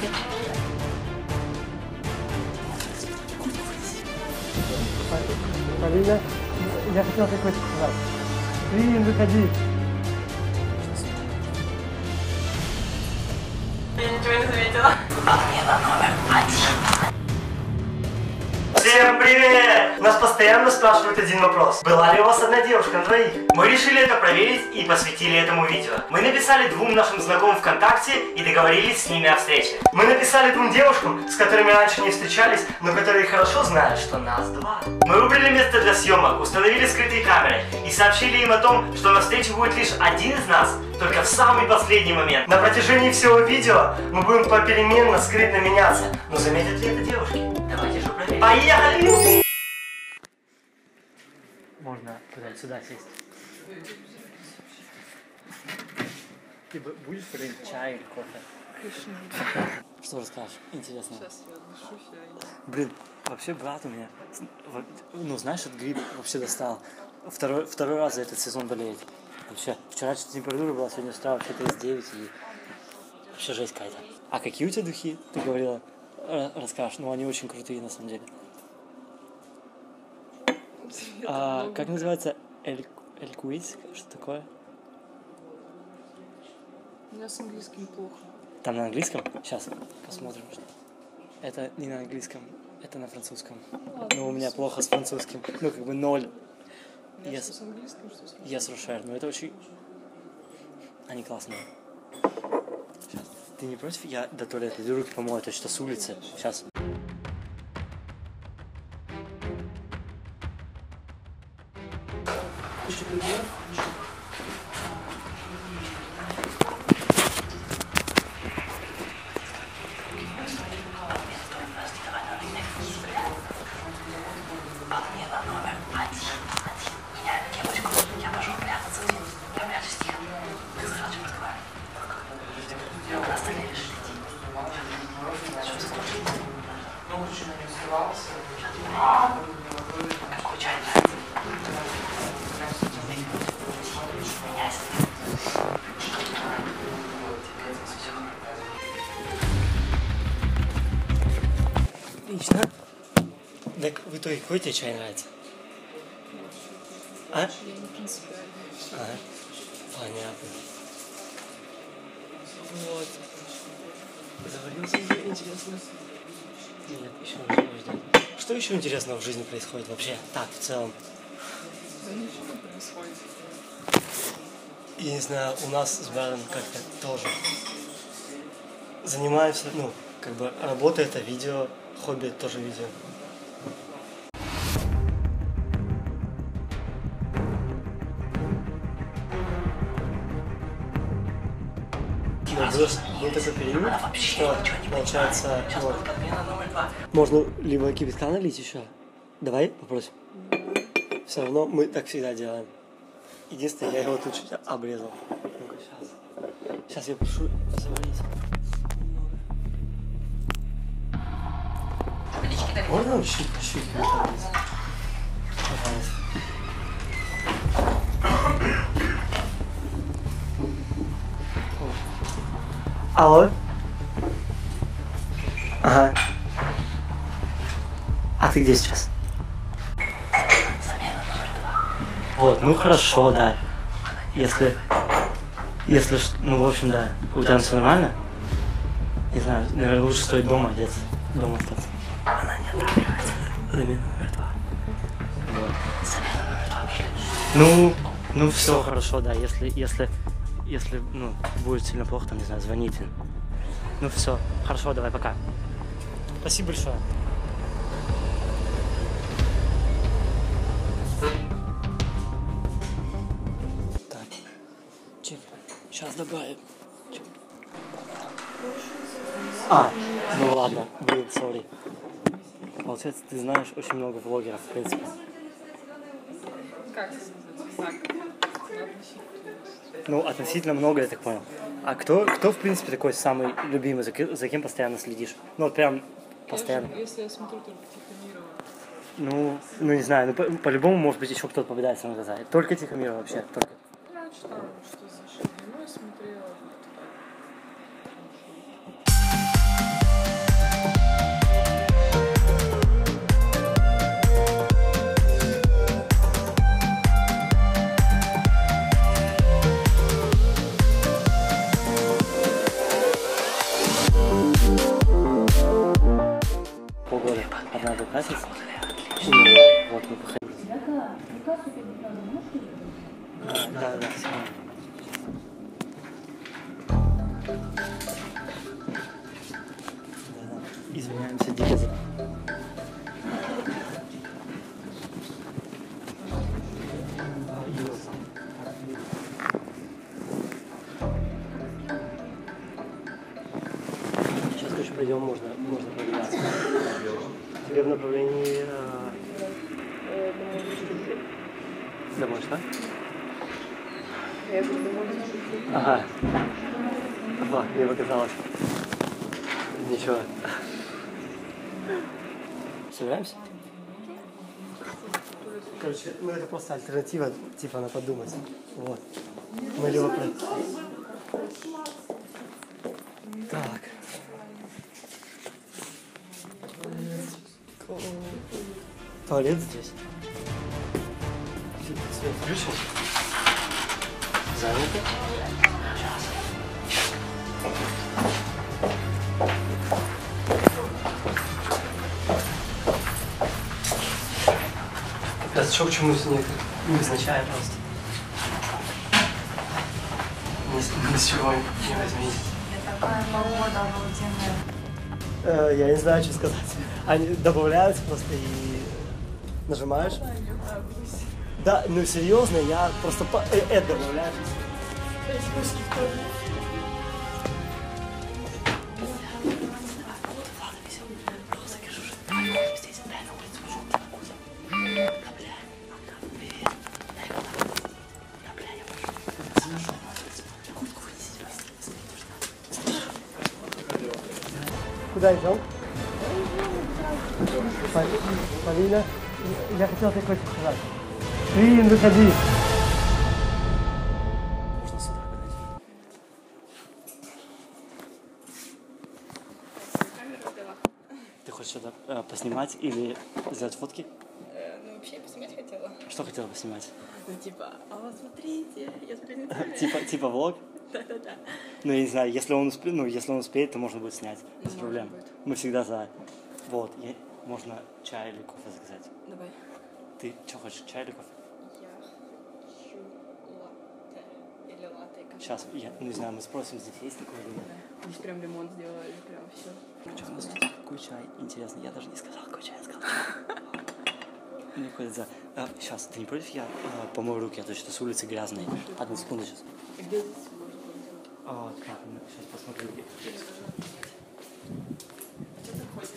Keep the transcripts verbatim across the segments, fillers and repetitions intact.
Полина, я хотел какой-то сказать. Блин, выходи. Я ничего не заметила. Отмена номер один. Всем привет! Нас постоянно спрашивают один вопрос. Была ли у вас одна девушка на двоих? Мы решили это проверить и посвятили этому видео. Мы написали двум нашим знакомым ВКонтакте и договорились с ними о встрече. Мы написали двум девушкам, с которыми раньше не встречались, но которые хорошо знают, что нас два. Мы выбрали место для съемок, установили скрытые камеры и сообщили им о том, что на встрече будет лишь один из нас, только в самый последний момент. На протяжении всего видео мы будем попеременно скрытно меняться. Но заметят ли это девушки? Давайте же проверим. Поехали! Можно куда-то сюда сесть. Ты будешь пить чай или кофе? Конечно. Что расскажешь? Интересно. Сейчас я отношусь, я... Блин, вообще брат у меня, ну знаешь, этот грипп вообще достал. Второй, второй раз за этот сезон болеет. Вообще, вчера что-то температура была, сегодня с утра вообще тридцать девять и вообще жесть какая-то. А какие у тебя духи, ты говорила? Расскажешь, ну они очень крутые на самом деле. А, как называется? Эль... Элькуиз? Что такое? У меня с английским плохо. Там на английском? Сейчас посмотрим. Это не на английском, это на французском. Ладно, ну, у меня плохо с французским. Ну, как бы ноль. Я Yes. что с английским, что с Yes, Рошер. Ну, это очень... Они классные. Сейчас. Ты не против? Я до туалета иду, руки помою, это что с улицы. Сейчас. Отмена номер один. Меняем кепочку. Я пошел прятаться. Я прячусь тихо. Ты слышал, что разговариваю? На остальные лишь следи. Что ты Ну, лучше не оставался. Какой чай нравится? Меняйся. Отлично. Так в итоге какой тебе чай нравится? А? Я не принципиально. Ага. Понятно. Вот. Заварился уже интересно. Нет, еще не ждет. Что еще интересного в жизни происходит вообще? Так, в целом. Да ничего не происходит. Я не знаю, у нас с братом как-то тоже занимаемся, ну, как бы работа это видео, хобби тоже видео. Но был, был такой период, что получается, вот, можно либо кипятка налить еще. Давай попросим. Все равно мы так всегда делаем. Единственное, я его тут чуть обрезал. Ну-ка, сейчас. Сейчас я прошу заварить. Можно чуть-чуть? Пожалуйста. Алло? Ага. А ты где сейчас? Вот, ну хорошо, да. Если... Если... Ну, в общем, да. У тебя все нормально? Не знаю, наверное, лучше стоит дома одеться. Дома остаться. Она не отравливается. Замена номер два. Вот. Замена номер два пошли. Ну, ну все хорошо, да. Если, если, если, ну, будет сильно плохо, там, не знаю, звоните. Ну все, хорошо, давай, пока. Спасибо большое. Так, чек. Сейчас добавим. Чек. А, ну ладно, блин, сори. Получается, ты знаешь очень много влогеров, в принципе. Как сказать? Так. Ну, относительно много, я так понял. А кто, кто в принципе, такой самый любимый, за, ки- за кем постоянно следишь? Ну, вот прям постоянно. Я же, если я смотрю только Тихомирова. Ну, ну, не знаю, ну, по- по-любому, может быть, еще кто-то попадается на глаза. Только Тихомирова вообще, только. Я читала, что за Шагиной смотрела. Вот так. красить. Вот, мы походили. Да, да, да. Извиняемся, дико за... Сейчас, короче, пойдем, можно, можно прогуляться. Тебе в направлении... Э... Домой, что? Я буду домой. Ага. Опа, мне показалось. Ничего. Собираемся? Короче, ну это просто альтернатива, типа на подумать. Вот. Мы либо про... Так. Туалет здесь. Свет включен? Занято? Раз что к чему снег? Невзначай просто. Ни, ни с чего не возьмите. Такая погода обалденная. Э, я не знаю, что сказать. Они добавляются просто и нажимаешь. Да, ну серьезно, я просто по... э, это добавляю. Куда идем? Полина, я хотел тебе кое-что сказать. Блин, выходи. Можно сюда подойти. Ты хочешь что-то э, поснимать или сделать фотки? Э, ну, вообще, посмотреть хотела. Что хотела поснимать? Ну, типа, а вот смотрите, я запрезентовала. Типа, типа влог? Да-да-да. Ну, я не знаю, если он успеет, ну, если он успеет, то можно будет снять. Без Ну, проблем. может быть. Мы всегда за. Вот, я- можно чай или кофе заказать. Давай. Ты что хочешь, чай или кофе? Я хочу латте. Или латте. как Сейчас, я ну, не знаю, мы спросим, здесь есть такое или нет. Да. Здесь прям ремонт сделали, прям все. Что у нас тут? Какой чай? Интересно, я даже не сказал, какой чай я сказал. Мне ходит за... А, сейчас, ты не против? Я а, помою руки, а то что с улицы грязные. Одну секунду сейчас. Где здесь можно было? А, так, сейчас посмотрю. Где ты ходишь?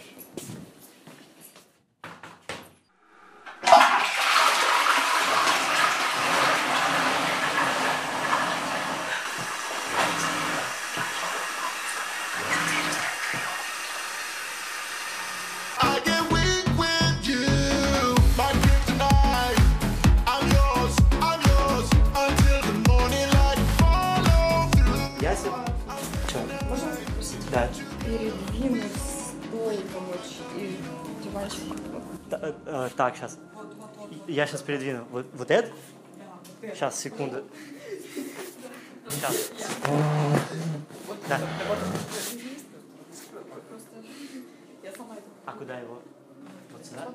I get weak with you, my kryptonite. I'm yours, I'm yours until the morning light. Follow through. Яся? Че? Можно спросить? Да. Передвинуть стол, помочь и диванчик. Та- э, э, так, сейчас. Я сейчас передвину. Вот, вот это? Сейчас, секунду. Сейчас. Да. Я сама это. А куда его? Вот сюда?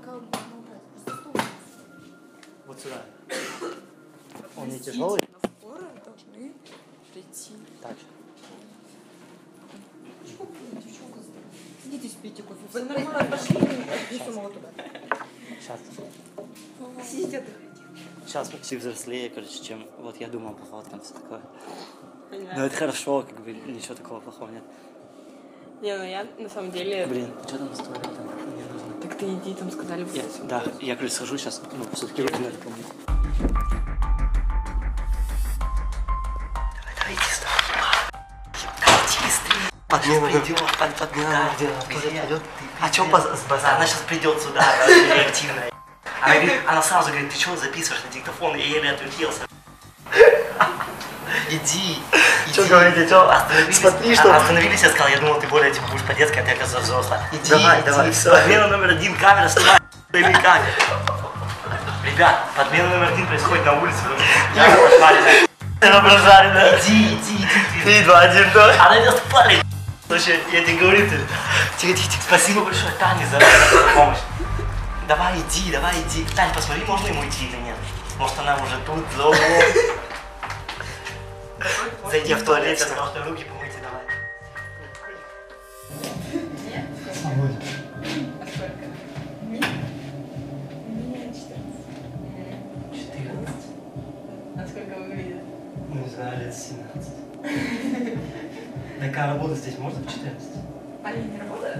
Вот сюда. Он не тяжелый? Скоро должны прийти. Так. Идите спите кофе. Вы нормально пошли, не самого туда. Сейчас. Сидите отдыхайте. Сейчас мы все взрослее, короче, чем... Вот я думал по фоткам, все такое. Но Понимаю. это хорошо, как бы ничего такого плохого нет. Не, ну я на самом деле... Блин, что там с туалетом? Мне нужно... Так ты иди, там сказали. Я, да, я, короче, схожу сейчас, ну, все-таки руки надо помыть. Давай иди сюда. Иди быстрее. Подмена придет. Под, подмена придет. О чем базар? Она сейчас придет сюда, реактивная. Она, говорит, она сразу говорит, ты что записываешь на диктофон? Я еле отвертелся. Иди. Что говорите, что? Остановились. Смотри, что- Остановились, я сказал, я думал, ты более типа будешь по-детски, а ты оказывается взрослая. Иди, Давай, иди. давай, всё. Подмена номер один, камера снимает. Или как? Ребят, подмена номер один происходит на улице, потому что я пошарена. Она прожарена. Иди, иди, иди, иди. Три, два, один, да. Она идет парень. Слушай, я тебе говорю, ты... Тихо, тихо, тихо. Спасибо большое, Тане, за помощь. Давай иди, давай иди. Тань, посмотри, можно ему идти или нет. Может она уже тут, за углом. Зайди в туалет, я сказал, что руки помойте, давай. Нет? Свободен. А сколько? Нет. Нет, четырнадцать. четырнадцать? А сколько выглядит? Ну, не знаю, лет семнадцать. Такая работа здесь можно в четырнадцать? Они не работают?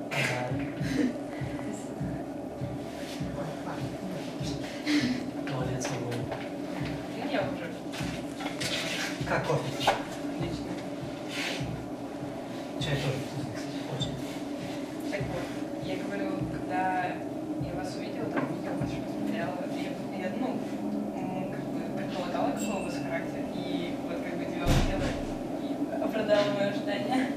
Туалет свободен. Я уже. Как кофе? Отлично. Чай тоже вкусный, кстати, очень. Так вот, я говорю, когда я вас увидела, там видео ваше посмотрела, я, я ну, м, как бы предполагала, какой у вас характер, и вот как бы тебя увидела и оправдала мои ожидания.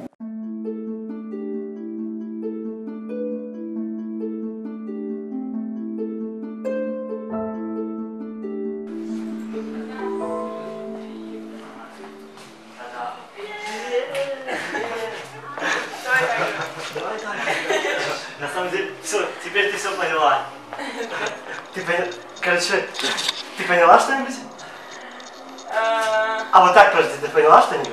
Давай так. На самом деле, все, теперь ты все поняла. Ты поняла? Короче, ты поняла что-нибудь? А, А вот так, подожди, ты поняла что-нибудь?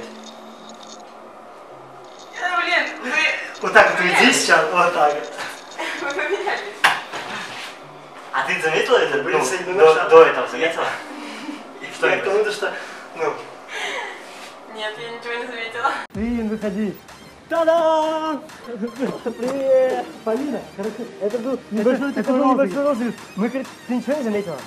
э, блин, вы, Вот так вот иди сейчас, вот так вот. вы поменялись. А ты заметила это? Блин, Ну, сегодня до, наша- до этого заметила? Что я к тому, что, ну, Нет, я ничего не заметила. Блин, выходи. Та-дам! Привет! Полина, короче, это был небольшой, это, это был небольшой розыгрыш. Мы, короче, ты ничего не заметила?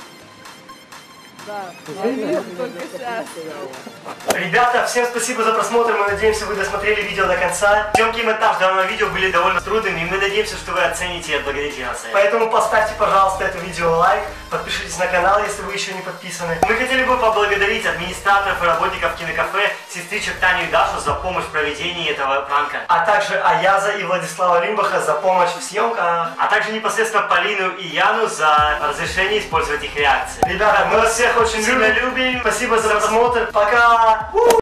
Да, я вижу только сейчас. Ребята, всем спасибо за просмотр, мы надеемся, вы досмотрели видео до конца. Съемки и монтаж данного видео были довольно трудными, и мы надеемся, что вы оцените и отблагодарите нас. Поэтому поставьте, пожалуйста, это видео лайк, подпишитесь на канал, если вы еще не подписаны. Мы хотели бы поблагодарить администраторов и работников кинокафе, сестричек Таню и Дашу за помощь в проведении этого пранка, а также Аяза и Владислава Лимбаха за помощь в съемках, а также непосредственно Полину и Яну за разрешение использовать их реакции. Ребята, мы вас всех очень сильно любим, спасибо за просмотр, пока!